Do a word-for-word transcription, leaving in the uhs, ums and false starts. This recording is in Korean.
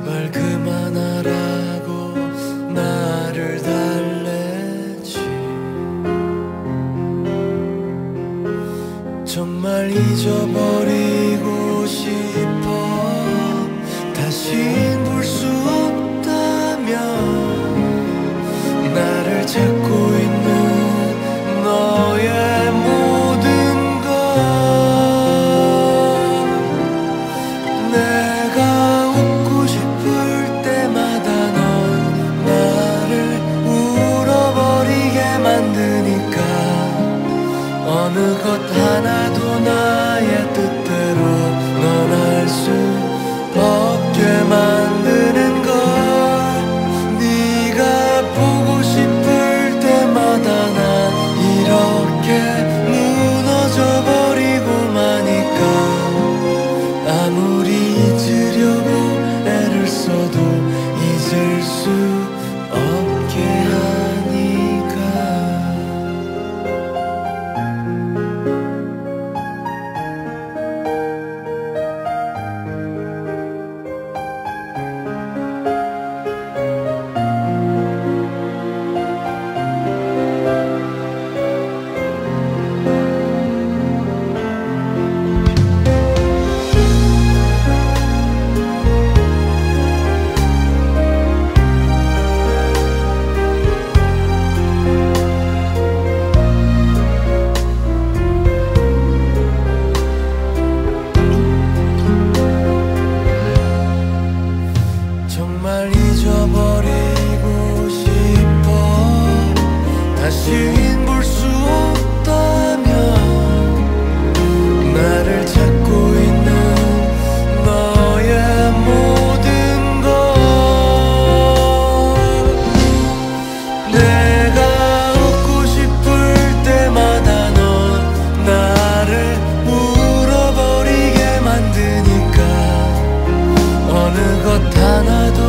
제발 그만하라고 나를 달래지. 정말 잊어버리고 싶어. 다신 볼 수 없다면 나를 찾고 있는 너의 모든 것. 내가 웃고 싶을 때마다 넌 나를 울어버리게 만드니까 어느 것 하나도 나의 뜻대로 넌 할 수 없게 만드는 걸. 네가 보고 싶을 때마다 난 이렇게 무너져 버리고 마니까 아무리 잊으려고 애를 써도 잊을 수 없게 하니까. 정말 잊어버리고 싶어. 다신 볼 수 없다면 나를 찾고 있는 너의 모든 것. 내가 웃고 싶을 때마다 넌 나를 울어버리게 만드니까 어느 것 하나도